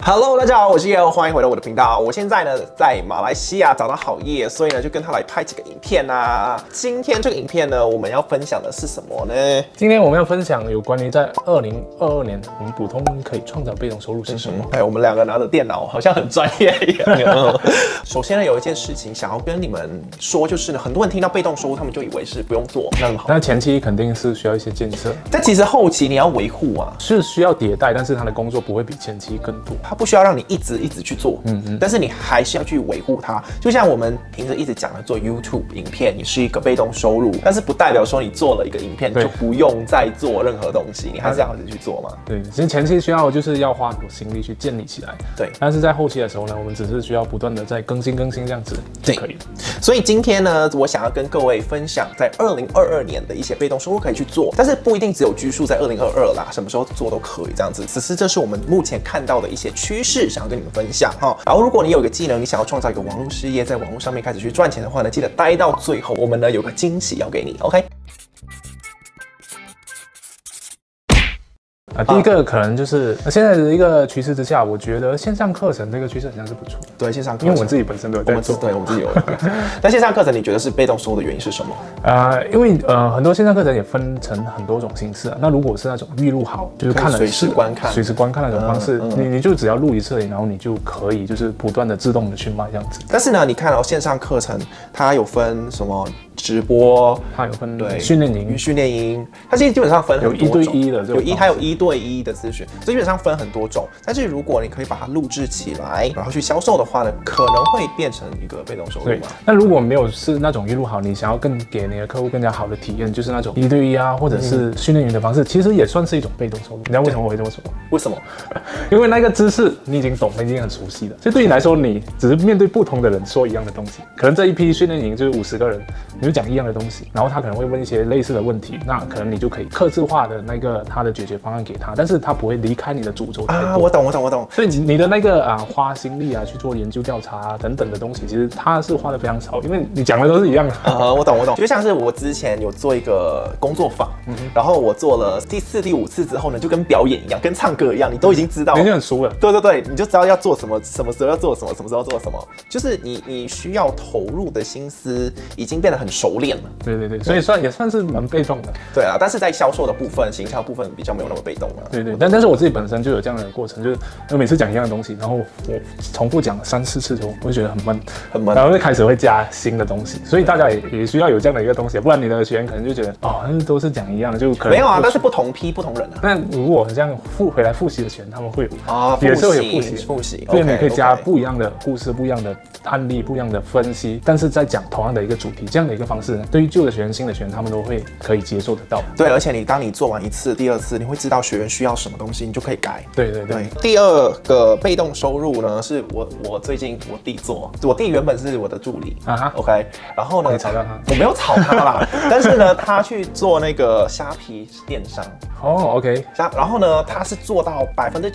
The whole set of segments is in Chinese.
Hello， 大家好，我是叶欧，欢迎回到我的频道。我现在呢在马来西亚找到好业，所以呢就跟他来拍几个影片啊。今天这个影片呢，我们要分享的是什么呢？ 今天我们要分享有关于在2022年我们普通人可以创造被动收入是什么。 我们两个拿着电脑，好像很专业一样。首先呢，有一件事情想要跟你们说，就是呢，很多人听到被动收入，他们就以为是不用做，那么好。 那前期肯定是需要一些建设， 但其实后期你要维护啊， 是需要迭代，但是他的工作不会比前期更多。 它不需要让你一直去做，但是你还是要去维护它。就像我们平时一直讲的，做 YouTube 影片也是一个被动收入，但是不代表说你做了一个影片就不用再做任何东西，你还是要一直去做嘛。 对，其实前期需要就是要花很多心力去建立起来， 对。 但是在后期的时候呢，我们只是需要不断的在更新这样子就可以了。 所以今天呢，我想要跟各位分享在2022年的一些被动收入可以去做，但是不一定只有拘束在2022啦，什么时候做都可以这样子。只是这是我们目前看到的一些趋势，想要跟你们分享哈。然后如果你有一个技能，你想要创造一个网络事业，在网络上面开始去赚钱的话呢，记得待到最后，我们呢有个惊喜要给你 ，OK？ 第一个可能就是现在的一个趋势之下，我觉得线上课程这个趋势好像是不错。 对，线上课程， 因为我们自己本身都有在做， 对，我们自己有。但线上课程你觉得是被动收入的原因是什么？ 因为很多线上课程也分成很多种形式啊。那如果是那种预录好，就是看了随时观看那种方式，你就只要录一次，然后你就可以就是不断的自动的去卖这样子。 但是呢，你看到线上课程，它有分什么？直播， 它有分对训练营， 它其实基本上分很多种， 有1对1的， 还有1对1的咨询，所以基本上分很多种。但是如果你可以把它录制起来，然后去销售的话呢，可能会变成一个被动收入嘛。 那如果没有是那种预录好，你想要更给你的客户更加好的体验，就是那种1对1啊，或者是训练营的方式，其实也算是一种被动收入。你知道为什么我会这么说？ 为什么？ 因为那个知识你已经懂了，已经很熟悉了，所以对你来说，你只是面对不同的人说一样的东西。可能这一批训练营就是50个人。你就讲一样的东西，然后他可能会问一些类似的问题，那可能你就可以客制化的那个他的解决方案给他，但是他不会离开你的主轴太多。 啊，我懂。 所以你的那个花心力去做研究调查等等的东西，其实他是花的非常少，因为你讲的都是一样的。 我懂。就像是我之前有做一个工作坊，然后我做了第4、第5次之后呢，就跟表演一样，跟唱歌一样，你都已经知道， 你就很熟了。 对，你就知道要做什么，什么时候要做什么，什么时候做什么，就是你需要投入的心思已经变得很熟练了。 对，所以也算是蛮被动的。 对啊，但是在销售的部分、行销部分比较没有那么被动了。 对，但是我自己本身就有这样的过程，就是我每次讲一样的东西，然后我重复讲了3、4次之后，我就觉得很闷，然后就开始会加新的东西。所以大家也需要有这样的一个东西，不然你的学员可能就觉得都是讲一样，就可能没有啊，但是不同批不同人啊。 那如果这样回来复习的学员，他们会也是会有复习，所以你可以加不一样的故事、不一样的案例、不一样的分析，但是在讲同样的一个主题，这样的一个方式呢，对于旧的学员、新的学员，他们都会可以接受得到。 对，而且当你做完1次、第2次，你会知道学员需要什么东西，你就可以改。 对。 第二个被动收入呢，是我最近我弟做，我弟原本是我的助理OK， 然后呢， 你炒到他？ 我没有炒他啦，但是呢，他去做那个虾皮电商。 OK， 然后呢，他是做到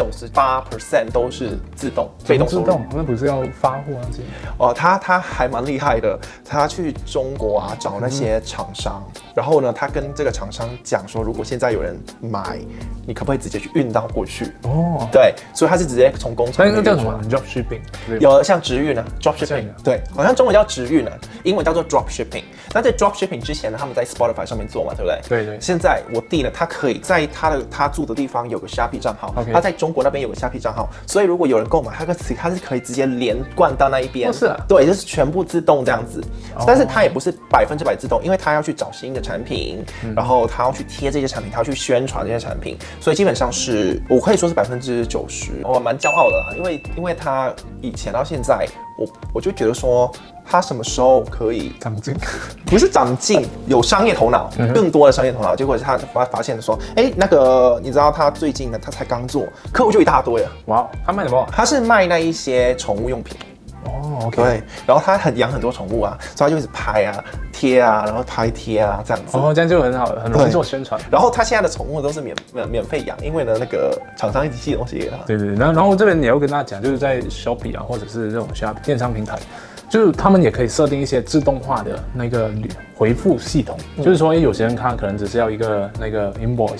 98% 都是自动被动收入， 那不是要发货他还蛮厉害的，他去中国找那些厂商，然后呢，他跟这个厂商讲说，如果现在有人买，你可不可以直接去运到过去？对，所以他是直接从工厂。 那个叫什么 ？Dropshipping， 有像直运，Dropshipping， 对，好像中文叫直运英文叫做 Dropshipping。那在 Dropshipping 之前呢，他们在 Spotify 上面做嘛，对不对？ 对。 现在我弟呢，他可以在他住的地方有个虾皮账号，他在中国那边有个虾皮账号，所以如果有人购买，他是可以直接连贯到那一边。 是啊。 对，就是全部自动这样子。但是他也不是100%自动，因为他要去找新的产品，然后他要去贴这些产品，他要去宣传这些产品，所以基本上是我可以说是90%，我蛮骄傲的啦，因为他以前到现在，我就觉得说他什么时候可以长进， 不是长进，有商业头脑，更多的商业头脑。结果他发现说，那个你知道他最近呢，他才刚做，客户就一大堆了。 哇，他卖什么？ 他是卖那一些宠物用品。 OK， 对，然后他养很多宠物所以他就一直拍贴然后拍贴这样子。 这样就很好，很容易做宣传。 然后他现在的宠物都是免费养，因为呢那个厂商一直寄东西给他。 对，然后这边也要跟大家讲，就是在 Shopee 或者是这种电商平台，就是他们也可以设定一些自动化的那个回复系统，就是说有些人他可能只是要一个那个 invoice。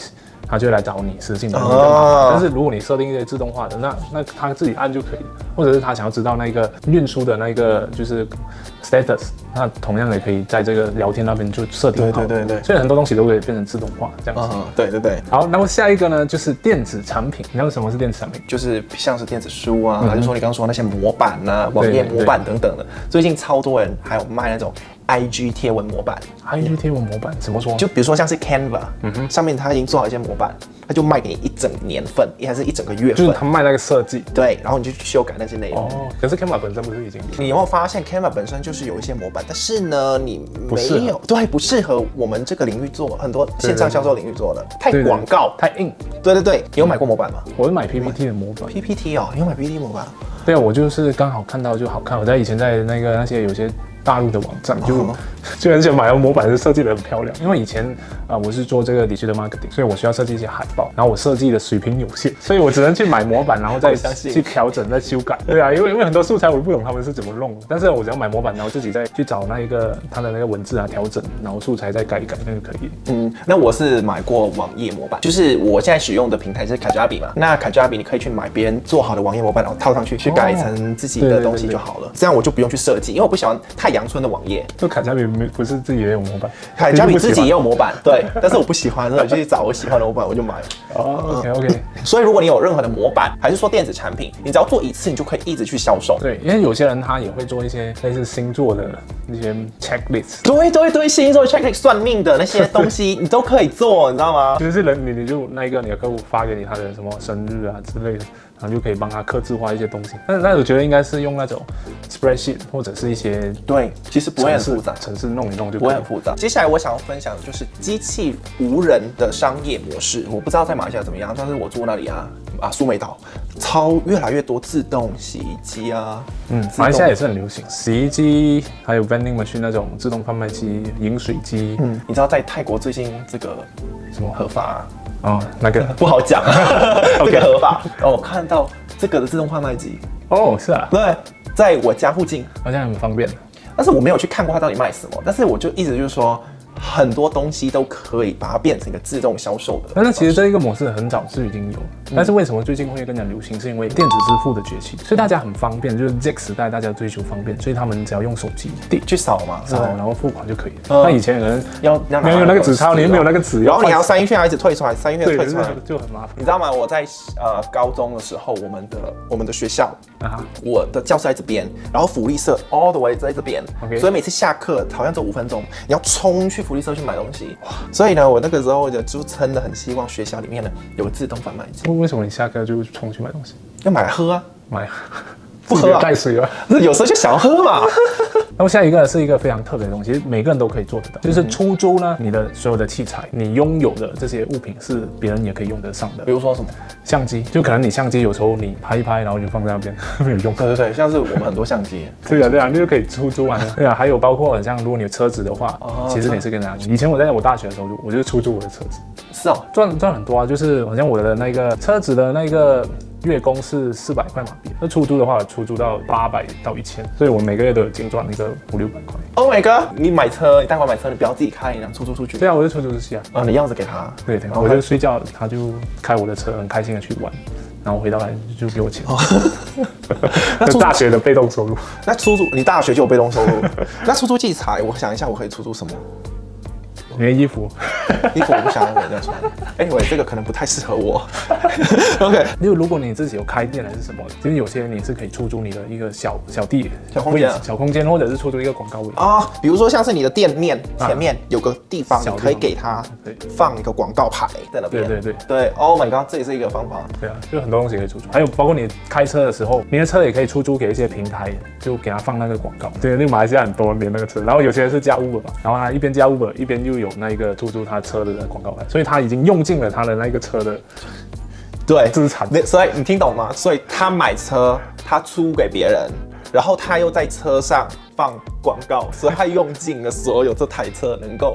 它就会来找你实境的那个码码。但是如果你设定一些自动化的，那它自己按就可以了，或者是他想要知道那个运输的那个就是 status， 那同样也可以在这个聊天那边就设定好。 对， 所以很多东西都可以变成自动化这样子。 对。 好，那么下一个呢，就是电子产品。你知道什么是电子产品？ 就是像是电子书啊，还是说你刚刚说那些模板啊、网页模板等等的，最近超多人还有卖那种 IG 贴文模板。 IG 贴文模板怎么说？ 就比如说像是 Canva，上面他已经做好一些模板，他就卖给你一整年份，还是一整个月份， 就是他卖那个设计。 对，然后你就去修改那些内容。 可是 Canva 本身不是已经有？ 你有没有发现 Canva 本身就是有一些模板，但是呢，你没有不适合我们这个领域做，很多线上销售领域做的，太广告太硬。 对，你有买过模板吗？ 我是买 PPT 的模板。 PPT 哦，你有买 PPT 模板？ 对啊，我就是刚好看到就好看。我在以前在那些有些大陆的网站就很想买，模板是设计的很漂亮。因为以前我是做这个 digital marketing， 所以我需要设计一些海报，然后我设计的水平有限，所以我只能去买模板，然后再去调整、再修改。对啊，因为很多素材我不懂他们是怎么弄的，但是我只要买模板，然后自己再去找那一个它的那个文字啊调整，然后素材再改一改，那就可以。 那我是买过网页模板，就是我现在使用的平台是卡加比嘛。那卡加比你可以去买别人做好的网页模板，然后套上去，去改成自己的东西就好了。这样我就不用去设计，因为我不喜欢太阳春的网页。 就卡加比不是自己也有模板， 卡加比自己也有模板，对，但是我不喜欢，所以我就去找我喜欢的模板，我就买了。 OK。 所以如果你有任何的模板，还是说电子产品，你只要做一次，你就可以一直去销售。 对，因为有些人他也会做一些类似星座的一些 checklist。 对，星座 checklist 算命的那些东西，你都可以做，你知道吗？ 就是你就那一个你的客户发给你他的什么生日啊之类的。然后就可以帮他客制化一些东西，但我觉得应该是用那种 spreadsheet 或者是一些对，其实不会很复杂， 程式弄一弄就不会很复杂。接下来我想要分享的就是机器无人的商业模式，我不知道在马来西亚怎么样，但是我住那里苏梅岛越来越多自动洗衣机啊， 马来西亚也是很流行洗衣机，还有 vending machine 那种自动贩卖机、饮水机。 你知道在泰国最近这个什么合法那个不好讲这个合法我看到这个的自动贩卖机是啊， 对，在我家附近， 好像很方便， 但是我没有去看过它到底卖什么，但是我就一直就是说。很多东西都可以把它变成一个自动销售的。 但是其实这一个模式很早就已经有，但是为什么最近会更加流行？是因为电子支付的崛起，所以大家很方便，就是 Z 时代大家追求方便，所以他们只要用手机滴去扫嘛， 然后付款就可以了。那以前可能要没有那个纸钞，你没有那个纸， 然后你要3月还一直退出来，3月退出来就很麻烦。 你知道吗？我在高中的时候，我们的学校我的教室在这边，然后福利社 all the way 在这边，所以每次下课好像只有5分钟，你要冲去福利社去买东西。所以呢，我那个时候就真的很希望学校里面呢有个自动贩卖机。 为什么你下课就冲去买东西？ 要买来喝啊， 不喝带水啊， 有时候就想要喝嘛。 然后下一个是一个非常特别的东西，每个人都可以做得到，就是出租呢，你的所有的器材，你拥有的这些物品是别人也可以用得上的。 比如说什么相机，就可能你相机有时候你拍一拍，然后就放在那边没有用。 对，像是我们很多相机。 对啊，你就可以出租啊。对啊，还有包括像如果你有车子的话，其实你是跟人家。以前我在我大学的时候，我就出租我的车子。 是哦， 赚很多啊，就是好像我的那个车子的那个。月供是400块马币，那出租的话出租到800到1000，所以我每个月都有净赚一个500-600块。 Oh my god！ 你买车，你贷款买车，你不要自己开，你让出租出去。 对啊，我就出租出去啊。 你钥匙给他。对， 我就睡觉，他就开我的车，很开心的去玩，然后回到来就给我钱。那大学的被动收入。 那你大学就有被动收入？那出租器材，我想一下，我可以出租什么？ 你的衣服我不想让人家穿。Anyway， 这个可能不太适合我。OK， 因为如果你自己有开店还是什么，其实有些你是可以出租你的一个小空间，或者是出租一个广告位比如说像是你的店面前面有个地方，你可以给他放一个广告牌在那边。对 ，Oh my god， 这也是一个方法。 对啊，就很多东西可以出租，还有包括你开车的时候，你的车也可以出租给一些平台，就给他放那个广告。对，那个马来西亚很多连那个车，然后有些人是加 Uber 吧，然后他一边加 Uber 一边又有那一个出租他车的广告牌，所以他已经用尽了他的那个车的资产。 所以你听懂吗？所以他买车，他租给别人，然后他又在车上放广告，所以他用尽了所有这台车能够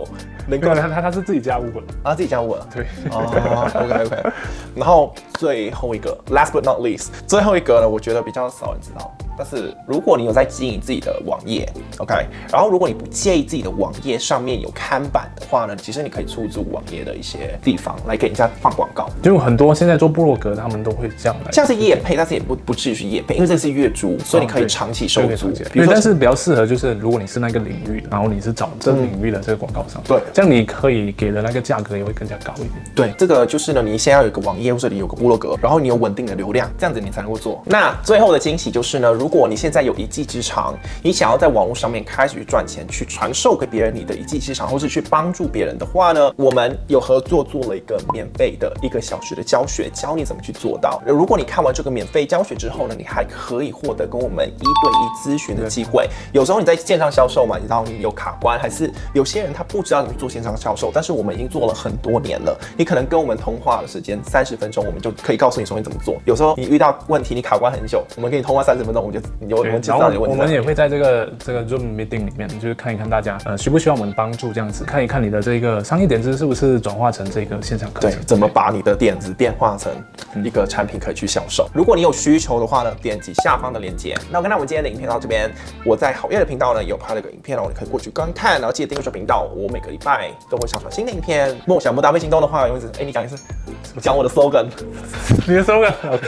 能够他是自己加 Uber 啊，自己加 Uber。 对， 哦，OK。然后最后一个 ，last but not least， 最后一个呢，我觉得比较少人知道。但是如果你有在经营自己的网页 ，OK， 然后如果你不介意自己的网页上面有看板的话呢，其实你可以出租网页的一些地方来给人家放广告。 就很多现在做部落格，他们都会这样来， 像是业配，但是也不至于是业配，因为这是月租，所以你可以长期收租。 对，但是比较适合就是如果你是那个领域，然后你是找这个领域的这个广告商， 对， 这样你可以给的那个价格也会更加高一点。 对，这个就是呢，你先要有一个网页，或者你有个部落格，然后你有稳定的流量，这样子你才能够做。那最后的惊喜就是呢，如果你现在有一技之长，你想要在网络上面开始去赚钱，去传授给别人你的一技之长，或是去帮助别人的话呢，我们有合作做了一个免费的1个小时的教学，教你怎么去做到。如果你看完这个免费教学之后呢，你还可以获得跟我们1对1咨询的机会。有时候你在线上销售嘛，你知道你有卡关，还是有些人他不知道怎么做线上销售，但是我们已经做了很多年了，你可能跟我们通话的时间30分钟，我们就可以告诉你说你怎么做。有时候你遇到问题，你卡关很久，我们跟你通话30分钟，我们就知道你的问题。 我们也会在这个 Zoom meeting 里面，就是看一看大家需不需要我们帮助，这样子看一看你的这个商业点子是不是转化成这个线上课程。 对，怎么把你的点子变化成一个产品可以去销售。如果你有需求的话呢，点击下方的链接。那我们今天的影片到这边，我在好业的频道呢有拍了个影片哦，你可以过去观看，然后记得订阅这频道，我每个礼拜都会上传新的影片。梦想不搭配行动的话，用一次，你讲一次，讲我的 slogan， 你的 slogan，OK。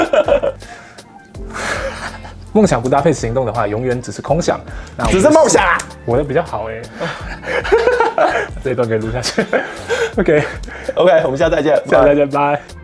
梦想不搭配行动的话，永远只是空想。 只是梦想啊！ 我的比较好哎，这一段可以录下去。OK， 我们下次再见， 下次再见，拜。